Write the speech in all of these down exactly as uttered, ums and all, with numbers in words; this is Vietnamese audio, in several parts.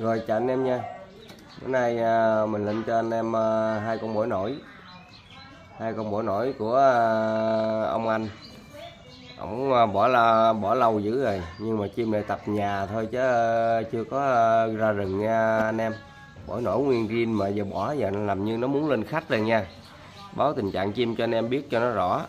Rồi chào anh em nha. Bữa nay à, mình lệnh cho anh em à, hai con bổi nổi, hai con bổi nổi của à, ông anh. Ổng à, bỏ la bỏ lâu dữ rồi, nhưng mà chim này tập nhà thôi chứ à, chưa có à, ra rừng nha anh em. Bổi nổi nguyên riêng mà giờ bỏ giờ nó làm như nó muốn lên khách rồi nha. Báo tình trạng chim cho anh em biết cho nó rõ,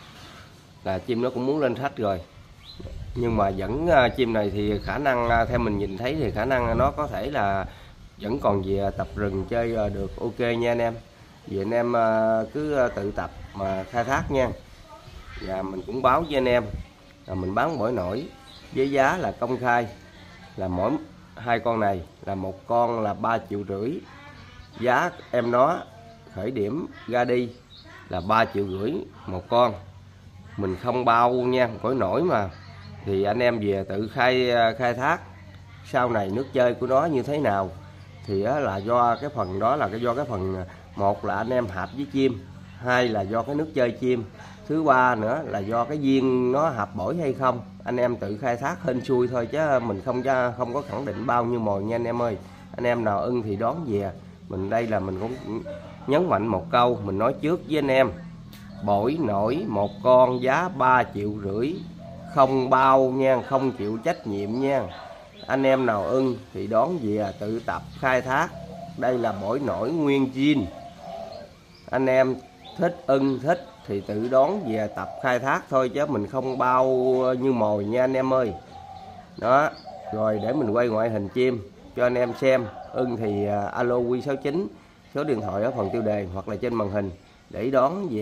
là chim nó cũng muốn lên khách rồi. Nhưng mà vẫn uh, chim này thì khả năng uh, theo mình nhìn thấy thì khả năng nó có thể là vẫn còn về tập rừng chơi uh, được ok nha anh em. Vì anh em uh, cứ uh, tự tập mà khai thác nha. Và mình cũng báo với anh em là mình bán bổi nổi với giá là công khai, là mỗi hai con này là một con là ba triệu rưỡi. Giá em nó khởi điểm ra đi là ba triệu rưỡi một con. Mình không bao nha, bổi nổi mà thì anh em về tự khai khai thác. Sau này nước chơi của nó như thế nào thì là do cái phần đó, là cái do cái phần một là anh em hợp với chim, hai là do cái nước chơi chim, thứ ba nữa là do cái viên nó hợp bổi hay không. Anh em tự khai thác hên xui thôi chứ mình không không có khẳng định bao nhiêu mồi nha anh em ơi. Anh em nào ưng thì đón về. Mình đây là mình cũng nhấn mạnh một câu, mình nói trước với anh em, bổi nổi một con giá ba triệu rưỡi, không bao nha, không chịu trách nhiệm nha. Anh em nào ưng thì đón về tự tập khai thác. Đây là bổi nổi nguyên zin. Anh em thích ưng thích thì tự đón về tập khai thác thôi chứ mình không bao như mồi nha anh em ơi. Đó, rồi để mình quay ngoại hình chim cho anh em xem. Ưng thì alo quy sáu chín, số điện thoại ở phần tiêu đề hoặc là trên màn hình để đón về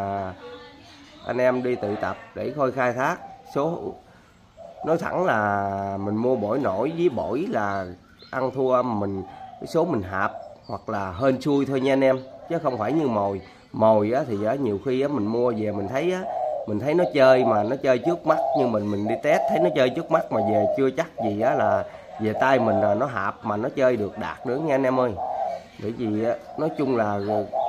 anh em đi tự tập để coi khai thác. Số nói thẳng là mình mua bổi nổi với bổi là ăn thua mình cái số mình hạp hoặc là hên xui thôi nha anh em, chứ không phải như mồi. Mồi á thì á, nhiều khi á, mình mua về mình thấy á, mình thấy nó chơi mà nó chơi trước mắt, nhưng mình mình đi test thấy nó chơi trước mắt mà về chưa chắc gì á là về tay mình là nó hạp mà nó chơi được đạt nữa nha anh em ơi. Bởi vì á, nói chung là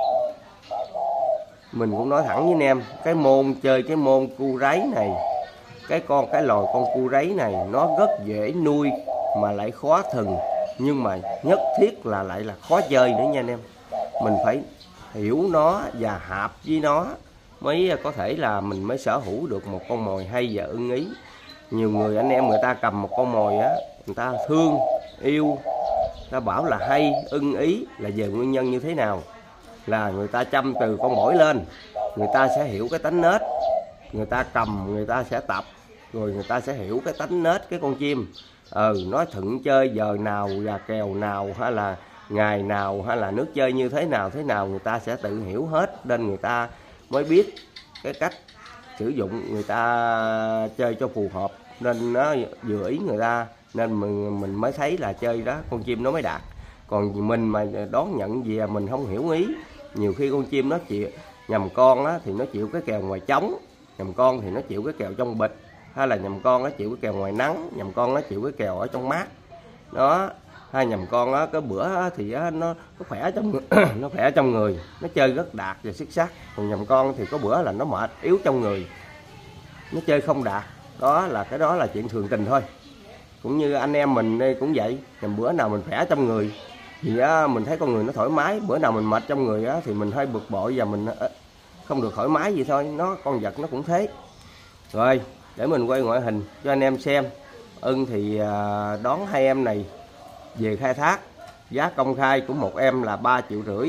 mình cũng nói thẳng với anh em, cái môn chơi cái môn cu ráy này, cái con cái loài con cu ráy này nó rất dễ nuôi mà lại khó thừng, nhưng mà nhất thiết là lại là khó chơi nữa nha anh em. Mình phải hiểu nó và hạp với nó mới có thể là mình mới sở hữu được một con mồi hay và ưng ý. Nhiều người anh em người ta cầm một con mồi á, người ta thương yêu, ta bảo là hay ưng ý là về nguyên nhân như thế nào, là người ta chăm từ con mồi lên, người ta sẽ hiểu cái tánh nết, người ta cầm người ta sẽ tập, rồi người ta sẽ hiểu cái tánh nết cái con chim. Ừ, nó thuận chơi giờ nào và kèo nào hay là ngày nào hay là nước chơi như thế nào thế nào người ta sẽ tự hiểu hết, nên người ta mới biết cái cách sử dụng người ta chơi cho phù hợp, nên nó vừa ý người ta, nên mình mình mới thấy là chơi đó con chim nó mới đạt. Còn mình mà đón nhận về mình không hiểu ý, nhiều khi con chim nó chịu nhầm con á, thì nó chịu cái kèo ngoài trống, nhầm con thì nó chịu cái kèo trong bịch, hay là nhầm con nó chịu cái kèo ngoài nắng, nhầm con nó chịu cái kèo ở trong mát đó. Hai nhầm con á, cái bữa á, thì á, nó nó khỏe trong nó khỏe trong người, nó chơi rất đạt và xuất sắc. Còn nhầm con thì có bữa là nó mệt yếu trong người, nó chơi không đạt. Đó là cái đó là chuyện thường tình thôi. Cũng như anh em mình đây cũng vậy, nhầm bữa nào mình khỏe trong người thì á, mình thấy con người nó thoải mái, bữa nào mình mệt trong người á, thì mình hơi bực bội và mình á, không được thoải mái gì thôi. Nó con vật nó cũng thế. Rồi để mình quay ngoại hình cho anh em xem. Ưng thì à, đón hai em này về khai thác. Giá công khai của một em là ba triệu rưỡi.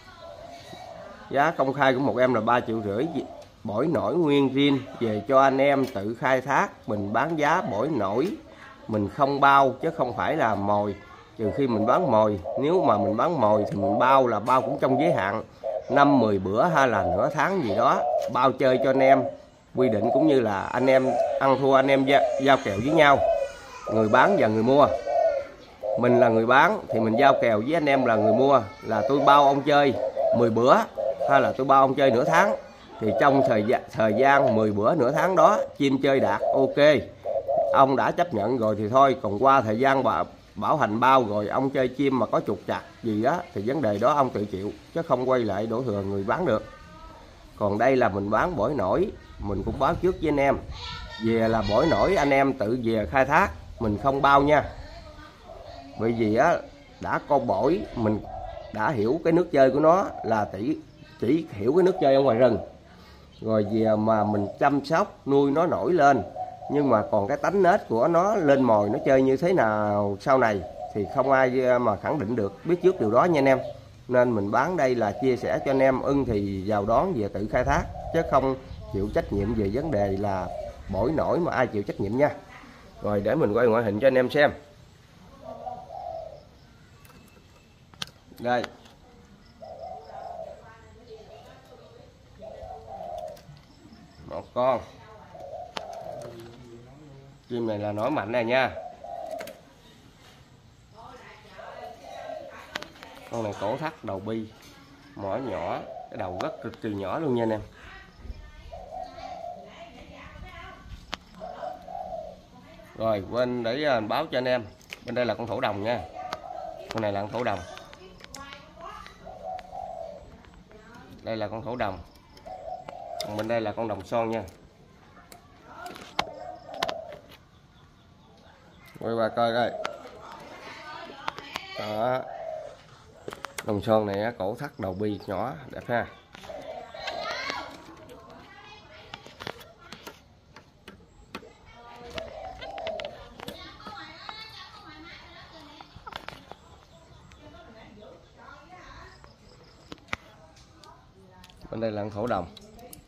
Giá công khai của một em là ba triệu rưỡi. Bổi nổi nguyên riêng về cho anh em tự khai thác. Mình bán giá bổi nổi, mình không bao chứ không phải là mồi. Trừ khi mình bán mồi, nếu mà mình bán mồi thì mình bao là bao cũng trong giới hạn năm mười bữa hay là nửa tháng gì đó, bao chơi cho anh em. Quy định cũng như là anh em ăn thua anh em giao kèo với nhau, người bán và người mua. Mình là người bán thì mình giao kèo với anh em là người mua, là tôi bao ông chơi mười bữa hay là tôi bao ông chơi nửa tháng. Thì trong thời gian, thời gian mười bữa nửa tháng đó chim chơi đạt ok, ông đã chấp nhận rồi thì thôi. Còn qua thời gian bảo, bảo hành bao rồi ông chơi chim mà có trục trặc gì đó thì vấn đề đó ông tự chịu, chứ không quay lại đổ thừa người bán được. Còn đây là mình bán bổi nổi, mình cũng báo trước với anh em, về là bổi nổi anh em tự về khai thác, mình không bao nha. Bởi vì á đã con bổi mình đã hiểu cái nước chơi của nó là chỉ chỉ hiểu cái nước chơi ở ngoài rừng, rồi về mà mình chăm sóc nuôi nó nổi lên, nhưng mà còn cái tánh nết của nó lên mồi nó chơi như thế nào sau này thì không ai mà khẳng định được, biết trước điều đó nha anh em. Nên mình bán đây là chia sẻ cho anh em, ưng thì vào đón về tự khai thác, chứ không chịu trách nhiệm về vấn đề là bổi nổi mà ai chịu trách nhiệm nha. Rồi để mình quay ngoại hình cho anh em xem. Đây, một con chim này là nổi mạnh này nha. Con này cổ thắt đầu bi, mỏ nhỏ, cái đầu rất cực kỳ nhỏ luôn nha anh em. Rồi quên để báo cho anh em, bên đây là con thổ đồng nha, con này là con thổ đồng, đây là con thổ đồng, còn bên đây là con đồng son nha. Quay qua coi coi đó, đồng son này cổ thắt đầu bi nhỏ đẹp ha. Bên đây là con thổ đồng,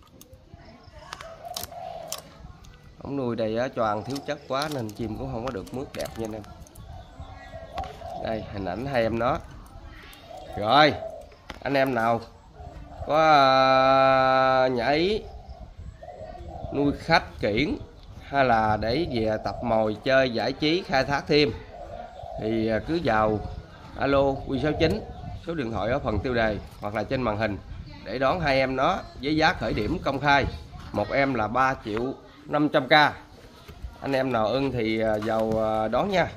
ống nuôi đây á, cho ăn thiếu chất quá nên chim cũng không có được mướt đẹp nha anh em. Đây hình ảnh hai em nó. Rồi anh em nào có uh, nhảy nuôi khách kiển hay là để về tập mồi chơi giải trí khai thác thêm thì cứ vào alo Quy sáu chín, số điện thoại ở phần tiêu đề hoặc là trên màn hình để đón hai em nó với giá khởi điểm công khai. Một em là ba triệu năm trăm k. Anh em nào ưng thì vào đón nha.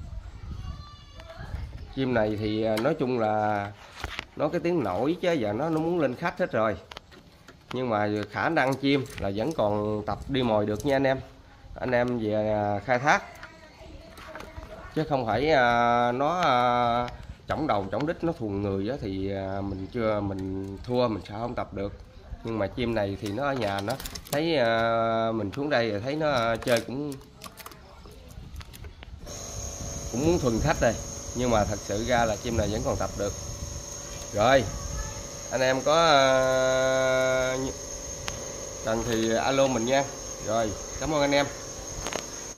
Chim này thì nói chung là nó cái tiếng nổi chứ giờ nó nó muốn lên khách hết rồi, nhưng mà khả năng chim là vẫn còn tập đi mồi được nha anh em. Anh em về khai thác chứ không phải nó chổng đầu chổng đít nó thuần người á thì mình chưa mình thua, mình sao không tập được. Nhưng mà chim này thì nó ở nhà nó thấy mình xuống đây rồi thấy nó chơi cũng cũng muốn thuần khách rồi, nhưng mà thật sự ra là chim này vẫn còn tập được. Rồi anh em có cần thì alo mình nha. Rồi cảm ơn anh em.